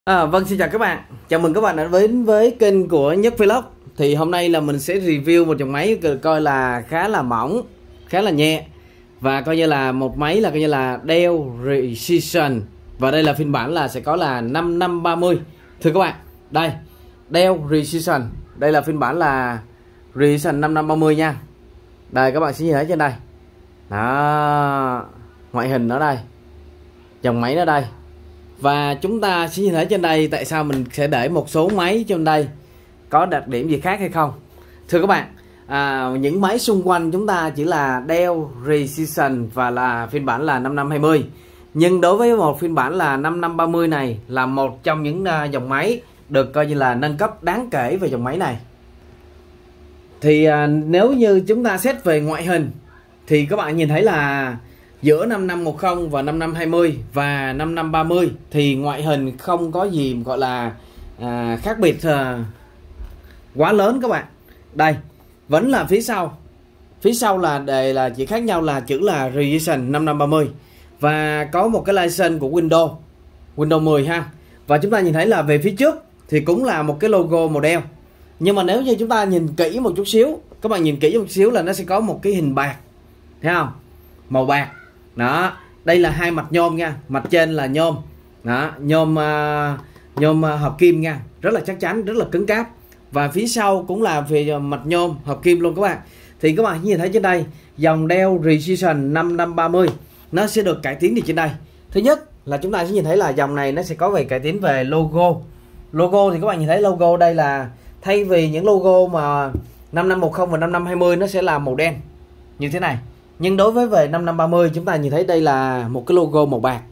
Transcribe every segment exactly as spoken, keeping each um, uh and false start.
À, vâng, xin chào các bạn. Chào mừng các bạn đã đến với kênh của Nhất Vlog. Thì hôm nay là mình sẽ review một dòng máy coi là khá là mỏng, khá là nhẹ, và coi như là một máy là coi như là Dell Precision. Và đây là phiên bản là sẽ có là năm năm ba mươi. Thưa các bạn, đây Dell Precision, đây là phiên bản là Precision năm năm ba mươi nha. Đây các bạn sẽ nhìn thấy trên đây. Đó, ngoại hình ở đây, dòng máy ở đây. Và chúng ta sẽ nhìn thấy trên đây tại sao mình sẽ để một số máy trên đây, có đặc điểm gì khác hay không. Thưa các bạn, à, những máy xung quanh chúng ta chỉ là Dell Precision và là phiên bản là năm năm hai mươi. Nhưng đối với một phiên bản là năm năm ba mươi này là một trong những uh, dòng máy được coi như là nâng cấp đáng kể về dòng máy này. Thì uh, nếu như chúng ta xét về ngoại hình thì các bạn nhìn thấy là giữa năm năm một không và năm năm hai mươi và năm năm ba mươi thì ngoại hình không có gì gọi là à, khác biệt à, quá lớn các bạn. Đây vẫn là phía sau, phía sau là đề là chỉ khác nhau là chữ là Precision năm năm ba mươi và có một cái license của Windows Windows mười ha. Và chúng ta nhìn thấy là về phía trước thì cũng là một cái logo màu đen, nhưng mà nếu như chúng ta nhìn kỹ một chút xíu, các bạn nhìn kỹ một chút xíu là nó sẽ có một cái hình bạc, thấy không, màu bạc. Đó, đây là hai mặt nhôm nha, mặt trên là nhôm, đó, nhôm uh, nhôm uh, hợp kim nha, rất là chắc chắn, rất là cứng cáp. Và phía sau cũng là về mặt nhôm hợp kim luôn các bạn. Thì các bạn nhìn thấy trên đây dòng Dell Precision năm năm ba mươi nó sẽ được cải tiến gì trên đây. Thứ nhất là chúng ta sẽ nhìn thấy là dòng này nó sẽ có về cải tiến về logo. Logo thì các bạn nhìn thấy logo đây là thay vì những logo mà năm năm một không và năm năm hai mươi nó sẽ là màu đen như thế này, nhưng đối với về năm năm ba mươi chúng ta nhìn thấy đây là một cái logo màu bạc.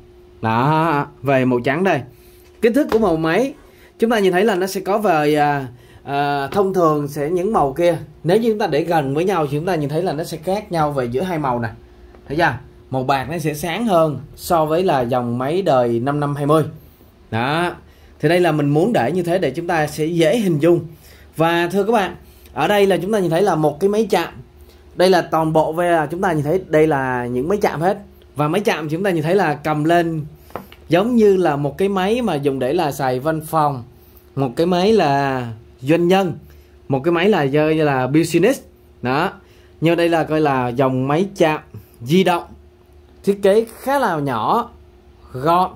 Đó, về màu trắng đây. Kích thước của màu máy chúng ta nhìn thấy là nó sẽ có về à, à, thông thường sẽ những màu kia, nếu như chúng ta để gần với nhau thì chúng ta nhìn thấy là nó sẽ khác nhau về giữa hai màu này. Thấy chưa? Màu bạc nó sẽ sáng hơn so với là dòng máy đời năm năm hai mươi. Đó. Thì đây là mình muốn để như thế để chúng ta sẽ dễ hình dung. Và thưa các bạn, ở đây là chúng ta nhìn thấy là một cái máy chạm. Đây là toàn bộ về là chúng ta nhìn thấy đây là những máy chạm hết. Và máy chạm chúng ta nhìn thấy là cầm lên giống như là một cái máy mà dùng để là xài văn phòng, một cái máy là doanh nhân, một cái máy là như là business. Đó. Nhưng đây là coi là dòng máy chạm di động, thiết kế khá là nhỏ, gọn,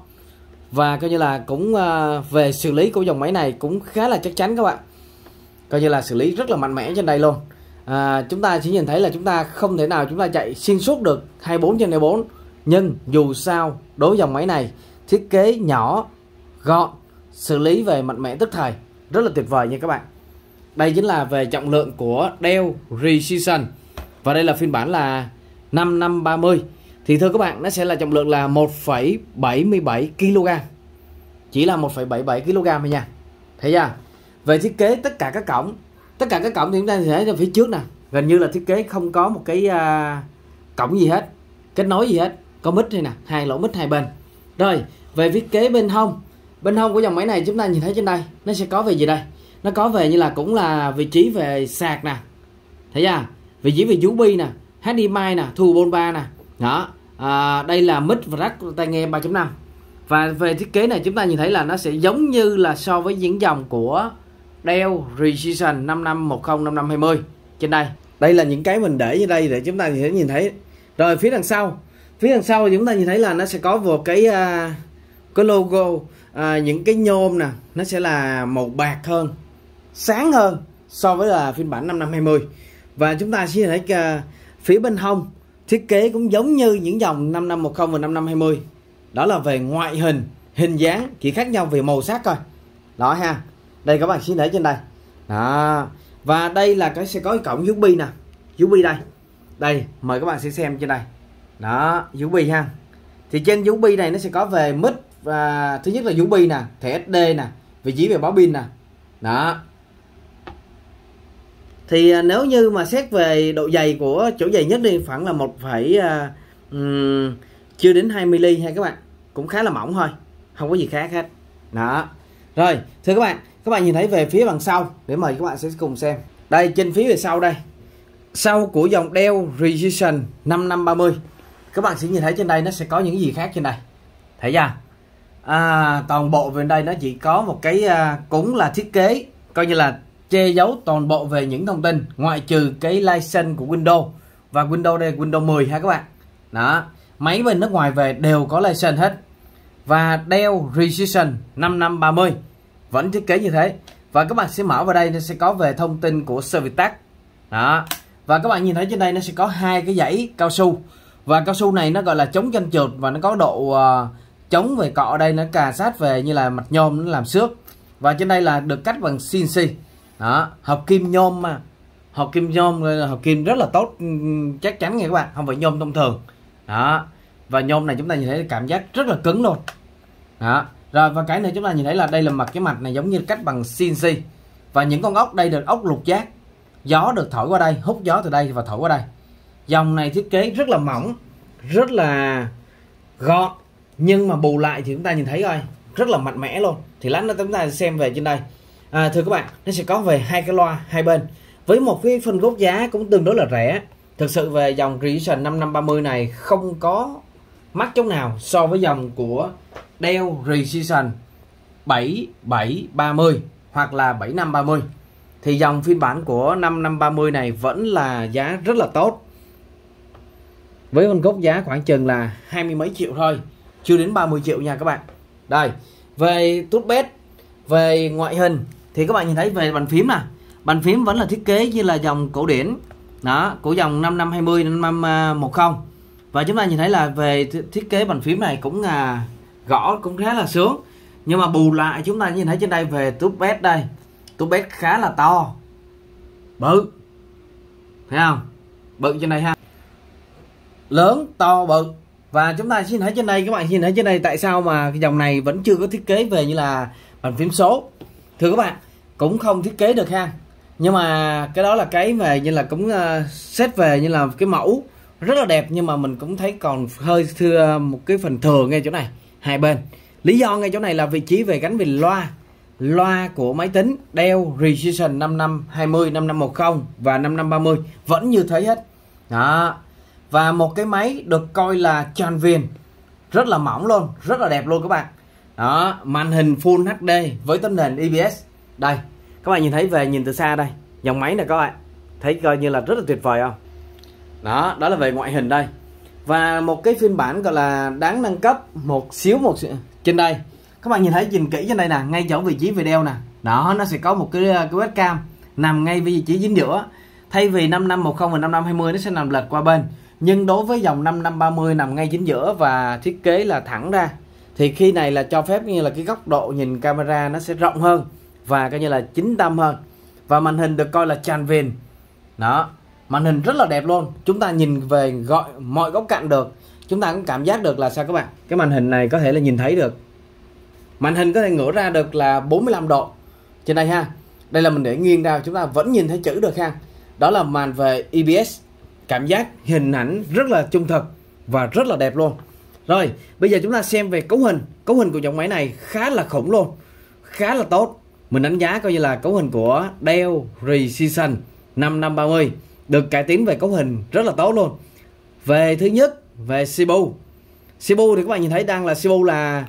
và coi như là cũng uh, về xử lý của dòng máy này cũng khá là chắc chắn các bạn. Coi như là xử lý rất là mạnh mẽ trên đây luôn. À, chúng ta chỉ nhìn thấy là chúng ta không thể nào chúng ta chạy xuyên suốt được hai mươi bốn trên hai mươi bốn, nhưng dù sao đối với dòng máy này thiết kế nhỏ, gọn, xử lý về mạnh mẽ tức thời rất là tuyệt vời nha các bạn. Đây chính là về trọng lượng của Dell Precision và đây là phiên bản là năm năm ba mươi. Thì thưa các bạn, nó sẽ là trọng lượng là một phẩy bảy mươi bảy ki lô gam, chỉ là một phẩy bảy mươi bảy ki lô gam thôi nha. Thấy chưa? Về thiết kế tất cả các cổng, tất cả các cổng thì chúng ta thấy ở phía trước nè, gần như là thiết kế không có một cái uh, cổng gì hết, kết nối gì hết, có mic đây nè, hai lỗ mic hai bên. Rồi về thiết kế bên hông, bên hông của dòng máy này chúng ta nhìn thấy trên đây nó sẽ có về gì đây, nó có về như là cũng là vị trí về sạc nè, thấy chưa, vị trí về u ét bê nè, hát đê em i nè, thu bôn ba nè. Đó, à, đây là mic và rack tai nghe ba chấm năm. Và về thiết kế này chúng ta nhìn thấy là nó sẽ giống như là so với những dòng của Dell Precision năm năm một không, năm năm hai mươi trên đây. Đây là những cái mình để như đây để chúng ta sẽ nhìn thấy. Rồi phía đằng sau, phía đằng sau chúng ta nhìn thấy là nó sẽ có một cái uh, cái logo, uh, những cái nhôm nè, nó sẽ là màu bạc hơn, sáng hơn so với là phiên bản năm năm hai mươi. Và chúng ta sẽ thấy uh, phía bên hông thiết kế cũng giống như những dòng năm năm một không và năm năm hai mươi. Đó là về ngoại hình, hình dáng, chỉ khác nhau về màu sắc thôi. Đó ha. Đây các bạn xin để trên đây. Đó. Và đây là cái sẽ có cái cổng u ét bê nè, u ét bê đây. Đây, mời các bạn sẽ xem trên đây. Đó, u ét bê ha. Thì trên u ét bê này nó sẽ có về mic và thứ nhất là u ét bê nè, thẻ ét đê nè, vị trí về báo pin nè. Đó. Thì nếu như mà xét về độ dày của chỗ dày nhất đi khoảng là một phẩy um, chưa đến hai mi-li ha các bạn, cũng khá là mỏng thôi, không có gì khác hết. Đó. Rồi, thưa các bạn, các bạn nhìn thấy về phía đằng sau để mời các bạn sẽ cùng xem. Đây trên phía về sau đây, sau của dòng Dell Precision năm năm ba mươi, các bạn sẽ nhìn thấy trên đây nó sẽ có những gì khác trên đây. Thấy chưa? à, toàn bộ về đây nó chỉ có một cái à, cũng là thiết kế coi như là che giấu toàn bộ về những thông tin, ngoại trừ cái license của Windows, và Windows đây là Windows mười ha các bạn. Đó, máy bên nước ngoài về đều có license hết. Và Dell Precision năm năm ba mươi vẫn thiết kế như thế. Và các bạn sẽ mở vào đây, nó sẽ có về thông tin của service tag. Đó. Và các bạn nhìn thấy trên đây nó sẽ có hai cái dãy cao su. Và cao su này nó gọi là chống chân trượt, và nó có độ uh, chống về cọ ở đây, nó cà sát về như là mặt nhôm, nó làm xước. Và trên đây là được cắt bằng xê en xê. Đó, hợp kim nhôm mà. Hợp kim nhôm, hợp kim rất là tốt, chắc chắn nha các bạn, không phải nhôm thông thường. Đó. Và nhôm này chúng ta nhìn thấy cảm giác rất là cứng luôn. Đó. Rồi, và cái này chúng ta nhìn thấy là đây là mặt cái mặt này giống như cắt bằng xê en xê. Và những con ốc đây được ốc lục giác. Gió được thổi qua đây, hút gió từ đây và thổi qua đây. Dòng này thiết kế rất là mỏng, rất là gọn, nhưng mà bù lại thì chúng ta nhìn thấy coi, rất là mạnh mẽ luôn. Thì lát nữa chúng ta xem về trên đây. À, thưa các bạn, nó sẽ có về hai cái loa hai bên với một cái phân khúc giá cũng tương đối là rẻ. Thực sự về dòng Precision năm năm ba mươi này không có mắc chỗ nào so với dòng của Dell Precision bảy bảy ba mươi hoặc là bảy năm ba mươi. Thì dòng phiên bản của năm năm ba mươi này vẫn là giá rất là tốt, với phân khúc giá khoảng chừng là hai mươi mấy triệu thôi, chưa đến ba mươi triệu nha các bạn. Đây, về touchpad, về ngoại hình thì các bạn nhìn thấy về bàn phím nè, bàn phím vẫn là thiết kế như là dòng cổ điển đó, của dòng năm năm hai mươi, năm năm một không. Và chúng ta nhìn thấy là về thiết kế bàn phím này cũng là gõ cũng khá là sướng. Nhưng mà bù lại chúng ta nhìn thấy trên đây về touchpad đây, touchpad khá là to, bự, thấy không, bự trên đây ha, lớn to bự. Và chúng ta xin thấy trên đây, các bạn nhìn thấy trên đây tại sao mà cái dòng này vẫn chưa có thiết kế về như là bàn phím số. Thưa các bạn, cũng không thiết kế được ha, nhưng mà cái đó là cái về như là cũng uh, xét về như là cái mẫu rất là đẹp, nhưng mà mình cũng thấy còn hơi thưa một cái phần thừa ngay chỗ này hai bên. Lý do ngay chỗ này là vị trí về gắn về loa loa của máy tính Dell Precision năm năm hai mươi, năm năm một không và năm năm ba mươi vẫn như thế hết đó. Và một cái máy được coi là tràn viền, rất là mỏng luôn, rất là đẹp luôn các bạn. Đó, màn hình Full hát đê với tấm nền i pê ét. Đây, các bạn nhìn thấy về nhìn từ xa đây, dòng máy này các bạn thấy coi như là rất là tuyệt vời không? Đó, đó là về ngoại hình đây. Và một cái phiên bản gọi là đáng nâng cấp một xíu một trên đây. Các bạn nhìn thấy nhìn kỹ trên đây nè, ngay chỗ vị trí video nè. Đó, nó sẽ có một cái cái webcam nằm ngay vị trí chính giữa. Thay vì năm năm một không và năm năm hai mươi nó sẽ nằm lệch qua bên. Nhưng đối với dòng năm năm ba mươi nằm ngay chính giữa và thiết kế là thẳng ra, thì khi này là cho phép như là cái góc độ nhìn camera nó sẽ rộng hơn và coi như là chính tâm hơn. Và màn hình được coi là tràn viền. Đó, màn hình rất là đẹp luôn. Chúng ta nhìn về gọi mọi góc cạnh được. Chúng ta cũng cảm giác được là sao các bạn? Cái màn hình này có thể là nhìn thấy được. Màn hình có thể ngửa ra được là bốn mươi lăm độ. Trên đây ha. Đây là mình để nghiêng ra, chúng ta vẫn nhìn thấy chữ được ha. Đó là màn về i pê ét. Cảm giác hình ảnh rất là trung thực và rất là đẹp luôn. Rồi, bây giờ chúng ta xem về cấu hình. Cấu hình của dòng máy này khá là khủng luôn, khá là tốt. Mình đánh giá coi như là cấu hình của Dell Precision năm năm ba mươi được cải tiến về cấu hình rất là tốt luôn. Về thứ nhất, về xê pê u. xê pê u thì các bạn nhìn thấy đang là xê pê u là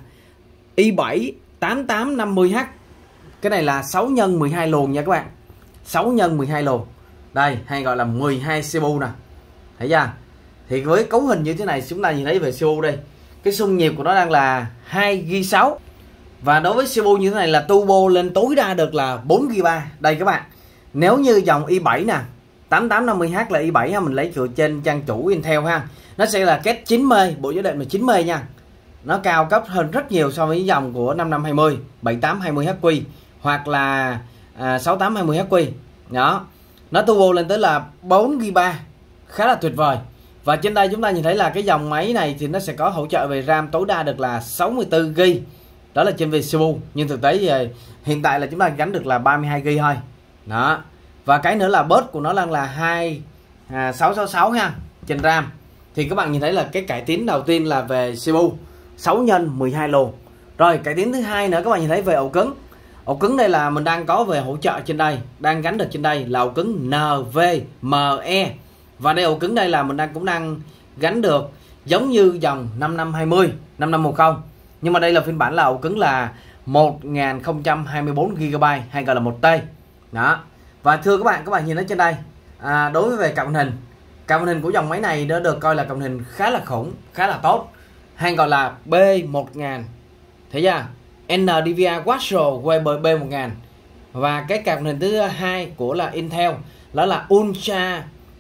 i bảy tám tám năm mươi H. Cái này là sáu nhân mười hai luồng nha các bạn. sáu nhân mười hai luồng. Đây, hay gọi là mười hai xê pê u nè. Thấy chưa? Thì với cấu hình như thế này chúng ta nhìn thấy về xê pê u đây, cái xung nhịp của nó đang là hai gi ga bai sáu. Và đối với xê pê u như thế này là turbo lên tối đa được là bốn gi ga bai. Đây các bạn. Nếu như dòng i bảy nè, tám tám năm mươi H là i bảy ha, mình lấy dựa trên trang chủ Intel ha. Nó sẽ là kết chín mươi, bộ giá đệm là chín mươi nha. Nó cao cấp hơn rất nhiều so với dòng của năm năm hai mươi, bảy tám hai mươi H Q hoặc là à, sáu tám hai mươi H Q. Đó. Nó turbo lên tới là bốn gi ga bai, khá là tuyệt vời. Và trên đây chúng ta nhìn thấy là cái dòng máy này thì nó sẽ có hỗ trợ về RAM tối đa được là sáu mươi tư gi ga bai. Đó là trên về xê pê u, nhưng thực tế thì hiện tại là chúng ta gắn được là ba mươi hai gi ga bai thôi. Đó. Và cái nữa là bus của nó đang là hai sáu sáu sáu ha, trên RAM. Thì các bạn nhìn thấy là cái cải tiến đầu tiên là về xê pê u sáu nhân mười hai luồng. Rồi cải tiến thứ hai nữa các bạn nhìn thấy về ổ cứng. Ổ cứng đây là mình đang có về hỗ trợ trên đây, đang gắn được trên đây là ổ cứng en vê em e. Và đây ổ cứng đây là mình đang cũng đang gắn được giống như dòng năm năm hai mươi, năm năm một không. Nhưng mà đây là phiên bản là ổ cứng là một nghìn không trăm hai mươi bốn gi ga bai hay gọi là một T. Đó. Và thưa các bạn, các bạn nhìn ở trên đây, à, đối với về cặp màn hình, cặp màn hình của dòng máy này đã được coi là cặp màn hình khá là khủng, khá là tốt, hay gọi là B một nghìn. Thấy chưa? en đê vê i Quattro quay bởi B một nghìn. Và cái cặp màn hình thứ hai của là Intel, đó là Ultra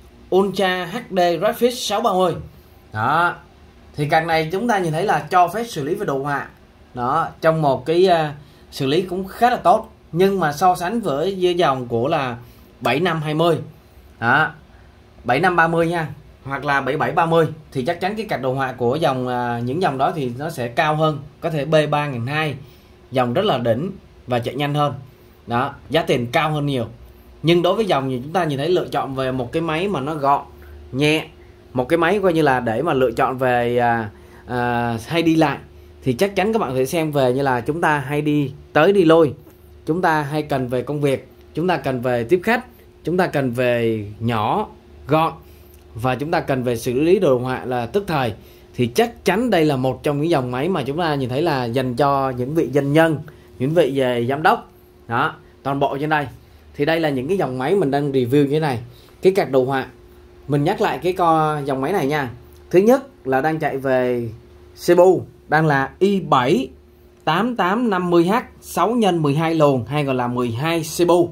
Ultra hát đê Graphics sáu ba mươi. Đó. Thì card này chúng ta nhìn thấy là cho phép xử lý về đồ họa. Đó, trong một cái uh, xử lý cũng khá là tốt. Nhưng mà so sánh với, với dòng của là bảy năm hai mươi. Đó. bảy năm ba mươi nha, hoặc là bảy bảy ba mươi thì chắc chắn cái card đồ họa của dòng uh, những dòng đó thì nó sẽ cao hơn, có thể B ba nghìn hai trăm, dòng rất là đỉnh và chạy nhanh hơn. Đó, giá tiền cao hơn nhiều. Nhưng đối với dòng thì chúng ta nhìn thấy lựa chọn về một cái máy mà nó gọn, nhẹ, một cái máy coi như là để mà lựa chọn về à, à, hay đi lại, thì chắc chắn các bạn sẽ xem về như là chúng ta hay đi tới đi lui, chúng ta hay cần về công việc, chúng ta cần về tiếp khách, chúng ta cần về nhỏ, gọn, và chúng ta cần về xử lý đồ họa là tức thời, thì chắc chắn đây là một trong những dòng máy mà chúng ta nhìn thấy là dành cho những vị doanh nhân, những vị về giám đốc. Đó, toàn bộ trên đây thì đây là những cái dòng máy mình đang review như thế này. Cái card đồ họa mình nhắc lại cái co dòng máy này nha. Thứ nhất là đang chạy về xê pê u đang là i bảy tám tám năm mươi H sáu nhân mười hai luồng hay gọi là mười hai xê pê u.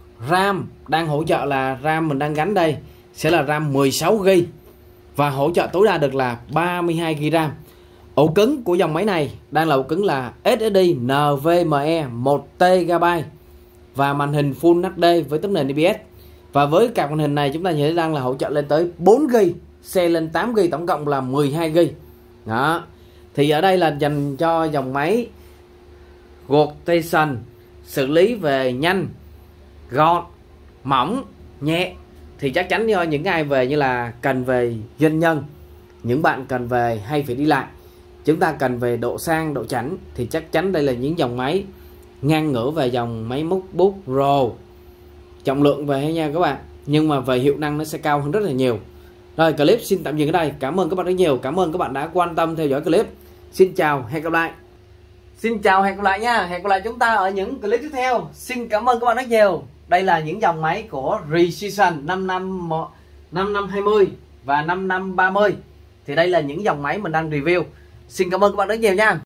RAM đang hỗ trợ là RAM mình đang gắn đây sẽ là RAM mười sáu gi ga bai và hỗ trợ tối đa được là ba mươi hai gi ga bai RAM. Ổ cứng của dòng máy này đang là ổ cứng là ét ét đê en vê em e một terabyte và màn hình Full hát đê với tấm nền i pê ét. Và với card màn hình này chúng ta nhìn thấy đang là hỗ trợ lên tới bốn gi ga bai, xe lên tám gi ga bai, tổng cộng là mười hai gi ga bai. Đó. Thì ở đây là dành cho dòng máy Workstation, xử lý về nhanh, gọn, mỏng, nhẹ. Thì chắc chắn cho những ai về như là cần về doanh nhân, những bạn cần về hay phải đi lại, chúng ta cần về độ sang, độ chảnh, thì chắc chắn đây là những dòng máy ngang ngửa về dòng máy MacBook Pro. Trọng lượng về nha các bạn, nhưng mà về hiệu năng nó sẽ cao hơn rất là nhiều. Rồi, clip xin tạm dừng ở đây. Cảm ơn các bạn rất nhiều. Cảm ơn các bạn đã quan tâm theo dõi clip. Xin chào, hẹn gặp lại. Xin chào, hẹn gặp lại nha. Hẹn gặp lại chúng ta ở những clip tiếp theo. Xin cảm ơn các bạn rất nhiều. Đây là những dòng máy của Precision năm năm năm năm hai mươi và năm năm ba mươi. Thì đây là những dòng máy mình đang review. Xin cảm ơn các bạn rất nhiều nha.